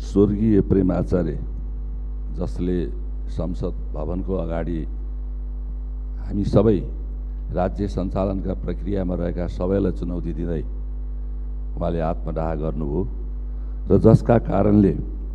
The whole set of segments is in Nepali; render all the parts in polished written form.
स्वर्गीय प्रेम आचार्य जसले संसद भवनको अगाडि हामी सबै राज्य सञ्चालनका प्रक्रियामा रहेका सबैलाई चुनौती दिँदै उहाँले आत्मदाह गर्नुभयो र जसका कारणले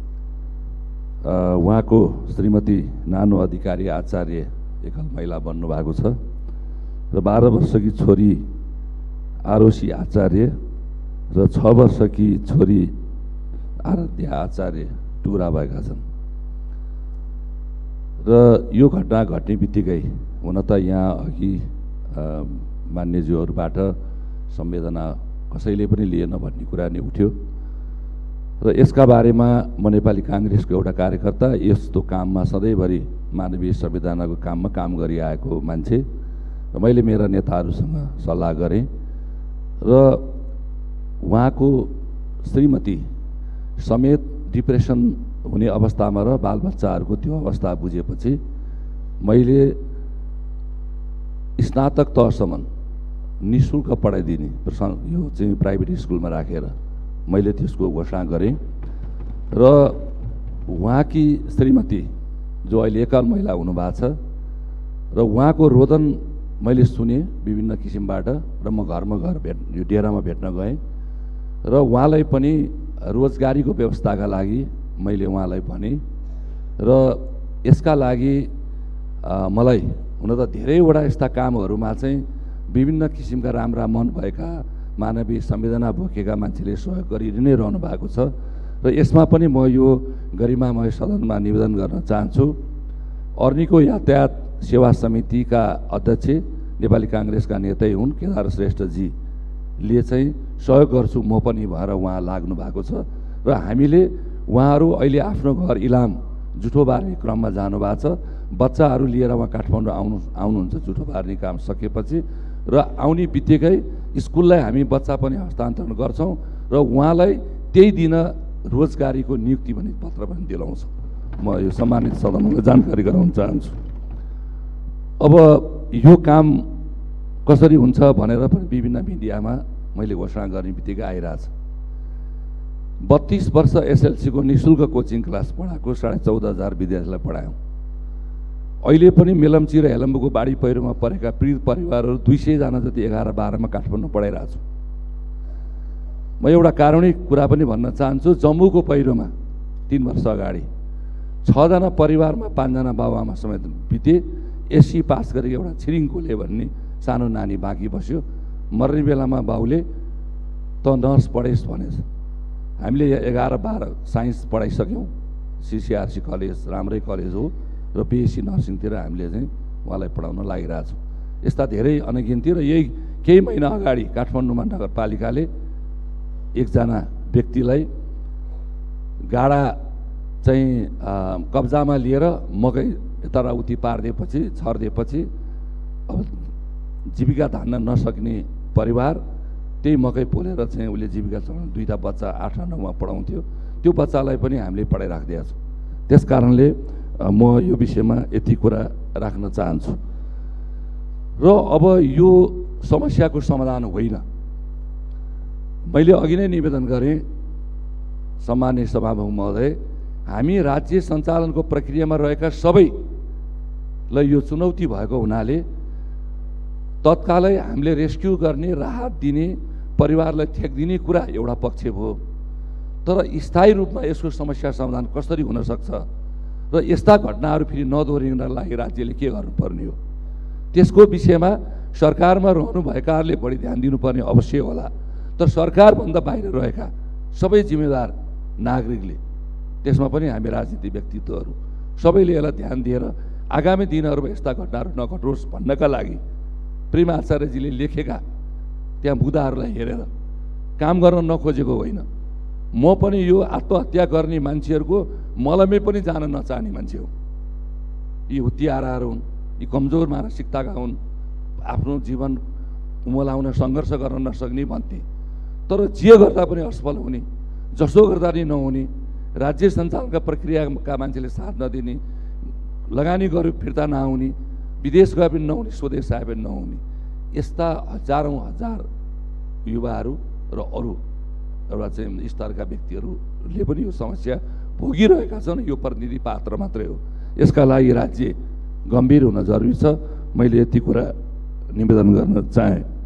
उहाँको श्रीमती नानो अधिकारी आचार्य एकल महिला बन्नुभएको छ र 12 वर्षकी छोरी आरोसी आचार्य र 6 वर्षकी छोरी आराध्या आचार्य टुरा भएका छन्। र यो घटना घट्ने बित्तिकै हुन त यहाँ अघि मान्यज्यूहरूबाट संवेदना कसैले पनि लिएन भन्ने कुरा नै उठ्यो र यसका बारेमा म नेपाली काङ्ग्रेसको एउटा कार्यकर्ता, यस्तो काममा सधैँभरि मानवीय संविधानको काममा काम गरिआएको मान्छे र मैले मेरा नेताहरूसँग सल्लाह गरेँ र उहाँको श्रीमती समेत डिप्रेसन हुने अवस्थामा र बालबच्चाहरूको त्यो अवस्था बुझेपछि मैले स्नातक तहसम्म निःशुल्क पढाइदिने यो चाहिँ प्राइभेट स्कुलमा राखेर मैले त्यसको घोषणा गरेँ र उहाँकी श्रीमती जो अहिले एकल महिला हुनुभएको छ र उहाँको रोदन मैले सुने विभिन्न किसिमबाट र म घरमा यो डेरामा भेट्न गएँ र उहाँलाई पनि रोजगारीको व्यवस्थाका लागि मैले उहाँलाई भने र यसका लागि मलाई हुन त धेरैवटा यस्ता कामहरूमा चाहिँ विभिन्न किसिमका राम्रा मन भएका मानवीय संवेदना बोकेका मान्छेले सहयोग गरि नै रहनु भएको छ र यसमा पनि म यो गरिमामय सदनमा निवेदन गर्न चाहन्छु। अर्नीको यातायात सेवा समितिका अध्यक्ष नेपाली काङ्ग्रेसका नेतै हुन् केदार श्रेष्ठजीले चाहिँ सहयोग गर्छु म पनि भएर उहाँ लाग्नु भएको छ र हामीले उहाँहरू अहिले आफ्नो घर इलाम जुठो बार्ने क्रममा जानुभएको छ। बच्चाहरू लिएर उहाँ काठमाडौँ आउनुहुन्छ जुठो बार्ने काम सकेपछि र आउने बित्तिकै स्कुललाई हामी बच्चा पनि हस्तान्तरण गर्छौँ र उहाँलाई त्यही दिन रोजगारीको नियुक्ति भन्ने पत्र पनि दिलाउँछौँ। म यो सम्मानित सदनमा जानकारी गराउन चाहन्छु। अब यो काम कसरी हुन्छ भनेर पनि विभिन्न मिडियामा मैले घोषणा गर्ने बित्तिकै आइरहेछ। 32 वर्ष एसएलसीको निःशुल्क कोचिङ क्लास पढाएको 14,500 विद्यार्थीलाई पढायौँ। अहिले पनि मेलम्ची र हेलम्बुको बाढी पहिरोमा परेका पीडित परिवारहरू 200 जना जति 11-12 मा काठमाडौँ पढाइरहेको छु। म एउटा कारुणिक कुरा पनि भन्न चाहन्छु। जम्मूको पहिरोमा 3 वर्ष अगाडि 6 जना परिवारमा 5 जना बाबुआमा समेत बिते। एससी पास गरेको एउटा छिरिङकोले भन्ने सानो नानी बाँकी बस्यो। मर्ने बेलामा बाउले त नर्स पढेस् भनेछ। हामीले 11-12 साइन्स पढाइसक्यौँ। सिसिआरसी कलेज राम्रै कलेज हो र बिएससी नर्सिङतिर हामीले चाहिँ उहाँलाई पढाउन लागिरहेछौँ। यस्ता धेरै अनगिन्ती र यही केही महिना अगाडि काठमाडौँमा नगरपालिकाले एकजना व्यक्तिलाई गाडा चाहिँ कब्जामा लिएर मकै यताउति पारिदिएपछि छरिदिएपछि अब जीविका धान्न नसक्ने परिवार त्यही मकै पोलेर चाहिँ उसले जीविका चलाउनु 2टा बच्चा 8 र 9 मा पढाउँथ्यो। त्यो बच्चालाई पनि हामीले पढाइराखिदिएका छौँ। त्यस कारणले म यो विषयमा यति कुरा राख्न चाहन्छु। र अब यो समस्याको समाधान होइन। मैले अघि नै निवेदन गरेँ सम्माननीय सभामुख महोदय, हामी राज्य सञ्चालनको प्रक्रियामा रहेका सबैलाई यो चुनौती भएको हुनाले तत्कालै हामीले रेस्क्यु गर्ने, राहत दिने, परिवारलाई ठेक्दिने कुरा एउटा पक्ष भयो। तर स्थायी रूपमा यसको समस्या समाधान कसरी हुन सक्छ र यस्ता घटनाहरू फेरि नदोहोरिनको लागि राज्यले के गर्नुपर्ने हो, त्यसको विषयमा सरकारमा रहनुभएकाहरूले बढी ध्यान दिनुपर्ने अवश्य होला। तर सरकारभन्दा बाहिर रहेका सबै जिम्मेदार नागरिकले, त्यसमा पनि हामी राजनीतिक व्यक्तित्वहरू सबैले यसलाई ध्यान दिएर आगामी दिनहरूमा यस्ता घटनाहरू नघटोस् भन्नका लागि प्रेम आचार्यजीले लेखेका त्यहाँ मुद्दाहरूलाई हेरेर काम गर्न नखोजेको होइन। म पनि यो आत्महत्या गर्ने मान्छेहरूको मलमै पनि जान नचाहने मान्छे हो। यी हुत्याराहरू हुन्, यी कमजोर मानसिकताका हुन्, आफ्नो जीवन उमलाउन सङ्घर्ष गर्न नसक्ने भन्थे। तर जे गर्दा पनि असफल हुने, जसो गर्दा नि नहुने, राज्य सञ्चालनका प्रक्रियाका मान्छेले साथ नदिने, लगानी गरे फिर्ता नआउने, विदेश गए पनि नहुने, स्वदेश आए पनि नहुने, यस्ता हजारौँ हजार युवाहरू र अरू एउटा चाहिँ स्तरका व्यक्तिहरूले पनि यो समस्या भोगिरहेका छन् यो प्रतिनिधि पात्र मात्रै हो। यसका लागि राज्य गम्भीर हुन जरुरी छ। मैले यति कुरा निवेदन गर्न चाहेँ।